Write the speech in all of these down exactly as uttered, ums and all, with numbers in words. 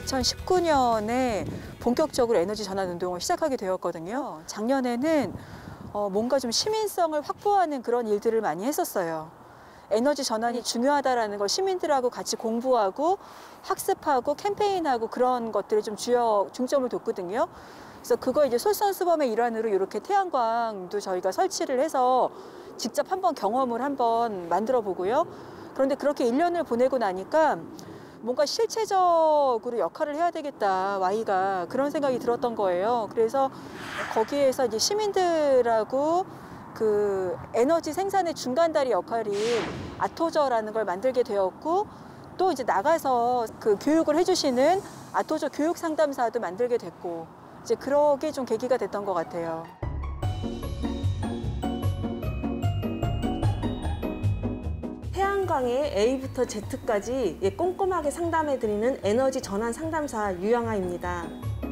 이천십구 년에 본격적으로 에너지 전환 운동을 시작하게 되었거든요. 작년에는 어, 뭔가 좀 시민성을 확보하는 그런 일들을 많이 했었어요. 에너지 전환이 중요하다라는 걸 시민들하고 같이 공부하고 학습하고 캠페인하고 그런 것들에 좀 주요 중점을 뒀거든요. 그래서 그거 이제 솔선수범의 일환으로 이렇게 태양광도 저희가 설치를 해서 직접 한번 경험을 한번 만들어 보고요. 그런데 그렇게 일 년을 보내고 나니까 뭔가 실체적으로 역할을 해야 되겠다, 와이가 그런 생각이 들었던 거예요. 그래서 거기에서 이제 시민들하고 그 에너지 생산의 중간다리 역할인 아토저라는 걸 만들게 되었고, 또 이제 나가서 그 교육을 해주시는 아토저 교육 상담사도 만들게 됐고, 이제 그러게 좀 계기가 됐던 것 같아요. 태양광의 A부터 Z까지 꼼꼼하게 상담해드리는 에너지 전환 상담사 유영아입니다.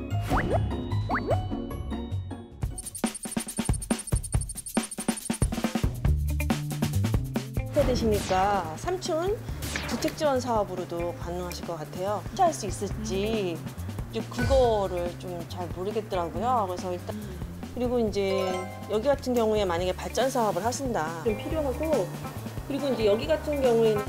어떻게 되십니까? 삼촌 주택 지원 사업으로도 가능하실 것 같아요. 할 수 있을지 그거를 좀 잘 모르겠더라고요. 그래서 일단 그리고 이제 여기 같은 경우에 만약에 발전 사업을 하신다 좀 필요하고, 그리고 이제 여기 같은 경우에는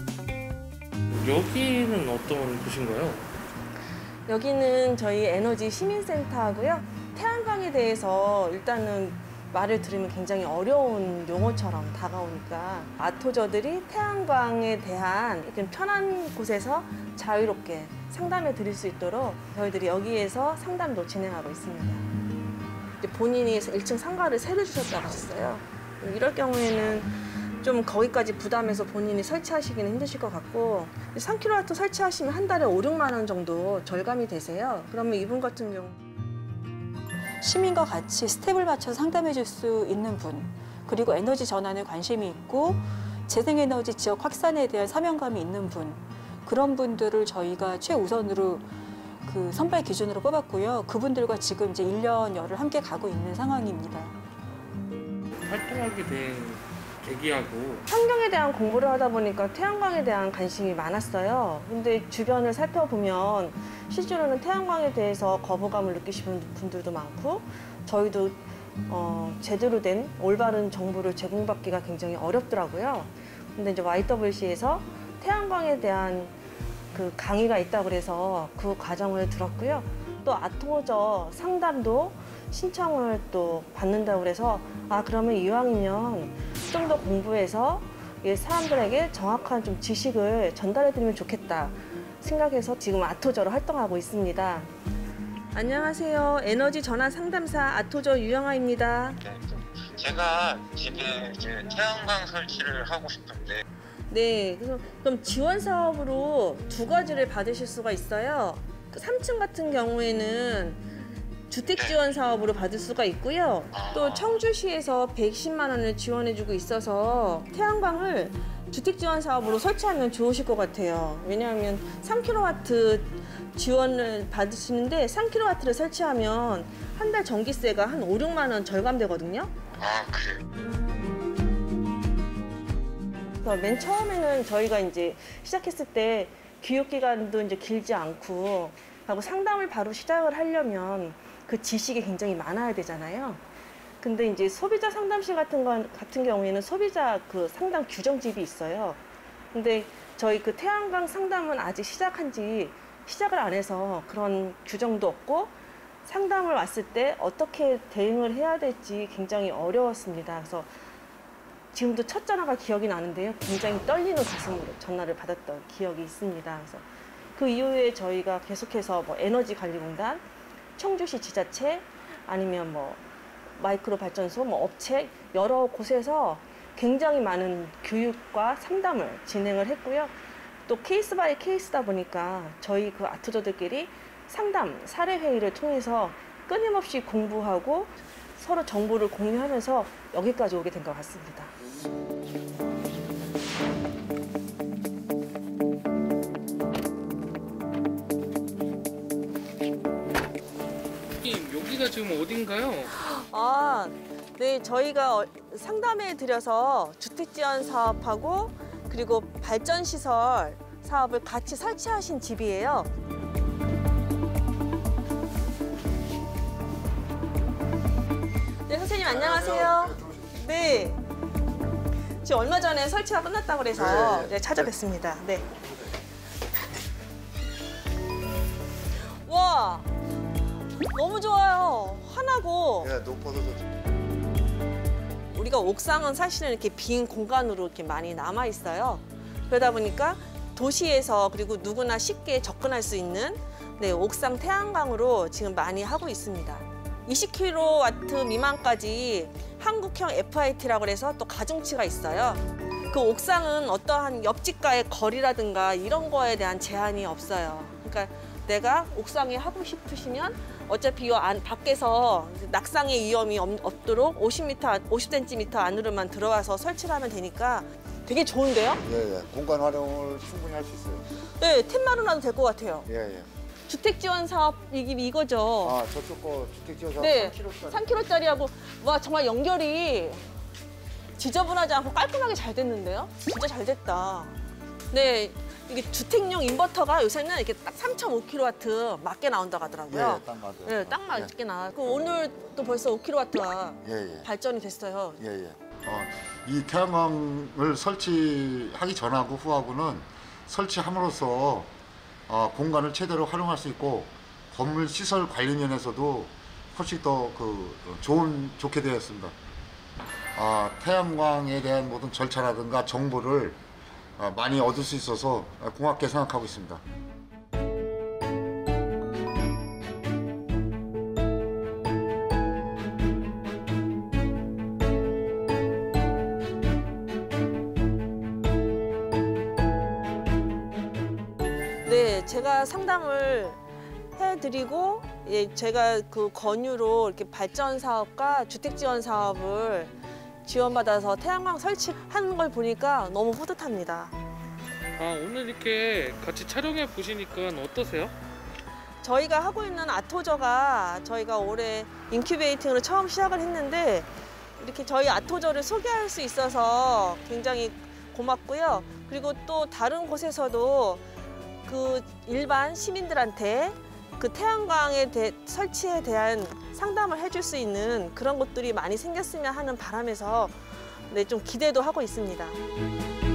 여기는 어떤 곳인가요? 여기는 저희 에너지 시민센터고요. 태양광에 대해서 일단은 말을 들으면 굉장히 어려운 용어처럼 다가오니까 아토저들이 태양광에 대한 좀 편한 곳에서 자유롭게 상담해 드릴 수 있도록 저희들이 여기에서 상담도 진행하고 있습니다. 본인이 일 층 상가를 세를 주셨다고 하셨어요. 이럴 경우에는 좀 거기까지 부담해서 본인이 설치하시기는 힘드실 것 같고, 삼 킬로와트 설치하시면 한 달에 오, 육만 원 정도 절감이 되세요. 그러면 이분 같은 경우 시민과 같이 스텝을 맞춰서 상담해 줄 수 있는 분, 그리고 에너지 전환에 관심이 있고 재생에너지 지역 확산에 대한 사명감이 있는 분, 그런 분들을 저희가 최우선으로 그 선발 기준으로 뽑았고요. 그분들과 지금 이제 일 년여를 함께 가고 있는 상황입니다. 활동하게 된 계기하고 환경에 대한 공부를 하다 보니까 태양광에 대한 관심이 많았어요. 근데 주변을 살펴보면 실제로는 태양광에 대해서 거부감을 느끼시는 분들도 많고, 저희도 어, 제대로 된 올바른 정보를 제공받기가 굉장히 어렵더라고요. 근데 이제 와이더블유씨에서 태양광에 대한 그 강의가 있다고 그래서 그 과정을 들었고요. 또 아토저 상담도 신청을 또 받는다고 그래서 아 그러면 이왕이면 좀 더 공부해서 사람들에게 정확한 좀 지식을 전달해드리면 좋겠다 생각해서 지금 아토저로 활동하고 있습니다. 안녕하세요. 에너지 전환 상담사 아토저 유영아입니다. 네, 제가 집에 이제 태양광 설치를 하고 싶은데. 네, 그래서 그럼 지원 사업으로 두 가지를 받으실 수가 있어요. 삼 층 같은 경우에는 주택 지원 사업으로 받을 수가 있고요. 또 청주시에서 백십만 원을 지원해주고 있어서 태양광을 주택 지원 사업으로 설치하면 좋으실 것 같아요. 왜냐하면 삼 킬로와트 지원을 받으시는데 삼 킬로와트를 설치하면 한 달 전기세가 한 오, 육만 원 절감되거든요. 아, 그래요? 그래서 맨 처음에는 저희가 이제 시작했을 때 교육 기간도 이제 길지 않고 하고 상담을 바로 시작을 하려면 그 지식이 굉장히 많아야 되잖아요. 근데 이제 소비자 상담실 같은 건 같은 경우에는 소비자 그 상담 규정집이 있어요. 근데 저희 그 태양광 상담은 아직 시작한 지 시작을 안 해서 그런 규정도 없고 상담을 왔을 때 어떻게 대응을 해야 될지 굉장히 어려웠습니다. 그래서 지금도 첫 전화가 기억이 나는데요. 굉장히 떨리는 가슴으로 전화를 받았던 기억이 있습니다. 그래서 그 이후에 저희가 계속해서 뭐 에너지관리공단, 청주시 지자체, 아니면 뭐 마이크로 발전소, 뭐 업체 여러 곳에서 굉장히 많은 교육과 상담을 진행을 했고요. 또 케이스 바이 케이스다 보니까 저희 그 아토저들끼리 상담, 사례 회의를 통해서 끊임없이 공부하고 서로 정보를 공유하면서 여기까지 오게 된 것 같습니다. 여기가 지금 어딘가요? 아, 네, 저희가 상담해 드려서 주택 지원 사업하고 그리고 발전 시설 사업을 같이 설치하신 집이에요. 안녕하세요. 네. 지금 얼마 전에 설치가 끝났다고 그래서 네. 네, 찾아뵙습니다. 네. 와, 너무 좋아요. 환하고. 예, 높아서 좋죠. 우리가 옥상은 사실은 이렇게 빈 공간으로 이렇게 많이 남아 있어요. 그러다 보니까 도시에서 그리고 누구나 쉽게 접근할 수 있는 네, 옥상 태양광으로 지금 많이 하고 있습니다. 이십 킬로와트 미만까지 한국형 에프아이티라고 해서 또 가중치가 있어요. 그 옥상은 어떠한 옆집과의 거리라든가 이런 거에 대한 제한이 없어요. 그러니까 내가 옥상에 하고 싶으시면 어차피 이 안, 밖에서 낙상의 위험이 없, 없도록 오십 미터, 오십 센티미터 안으로만 들어와서 설치를 하면 되니까 되게 좋은데요? 예, 예. 공간 활용을 충분히 할 수 있어요. 네, 템마로 놔도 될 것 같아요. 예, 예. 주택 지원 사업 이게 이거죠. 아, 저쪽 거 주택 지어서 네, 삼 킬로미터짜리. 삼 킬로미터짜리하고 와 정말 연결이 지저분하지 않고 깔끔하게 잘 됐는데요? 진짜 잘 됐다. 네, 이게 주택용 인버터가 요새는 이렇게 딱 삼 점 오 킬로와트 맞게 나온다고 하더라고요. 예, 딱 맞아요. 네, 딱 맞게 나와. 그 오늘 또 벌써 오 킬로와트가 예, 예. 발전이 됐어요. 예, 예. 어, 이 태양광을 설치하기 전하고 후하고는 설치함으로써 어, 공간을 최대로 활용할 수 있고 건물 시설 관리 면에서도 훨씬 더 그 좋은 좋게 되었습니다. 아, 태양광에 대한 모든 절차라든가 정보를 아, 많이 얻을 수 있어서 고맙게 생각하고 있습니다. 네, 제가 상담을 해드리고 예, 제가 그 권유로 이렇게 발전 사업과 주택 지원 사업을 지원받아서 태양광 설치하는 걸 보니까 너무 뿌듯합니다. 아, 오늘 이렇게 같이 촬영해 보시니까 어떠세요? 저희가 하고 있는 아토저가 저희가 올해 인큐베이팅으로 처음 시작을 했는데 이렇게 저희 아토저를 소개할 수 있어서 굉장히 고맙고요. 그리고 또 다른 곳에서도 그 일반 시민들한테 그 태양광의 대, 설치에 대한 상담을 해줄 수 있는 그런 곳들이 많이 생겼으면 하는 바람에서 네, 좀 기대도 하고 있습니다.